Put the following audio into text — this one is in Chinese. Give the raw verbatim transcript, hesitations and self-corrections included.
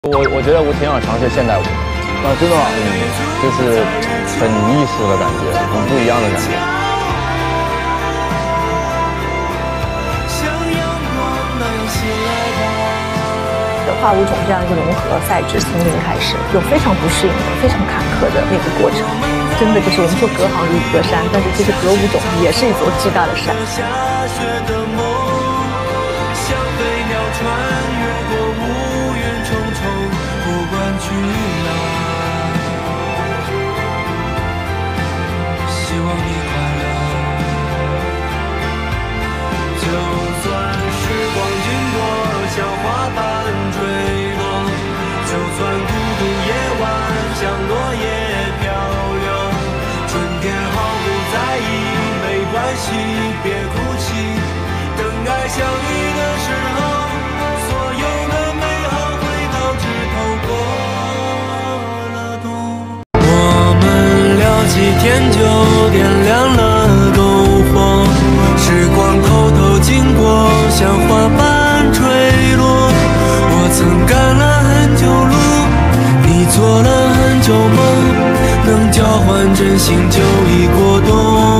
我我觉得我挺想尝试现代舞， 啊，真的吗？ 嗯，就是很艺术的感觉，很不一样的感觉。 的跨舞种这样一个融合赛制从零开始，有非常不适应的、非常坎坷的那个过程。真的就是我们说隔行如隔山，但是其实隔舞种也是一座巨大的山。 希望你快乐。就算时光经过，像花瓣坠落；就算孤独夜晚，像落叶飘流。春天毫不在意，没关系，别哭泣。等爱相遇的时候，所有的美好会导致透过了冬。我们聊几天就点亮了篝火，时光偷偷经过，像花瓣坠落。我曾赶了很久路，你做了很久梦，能交换真心就已过冬。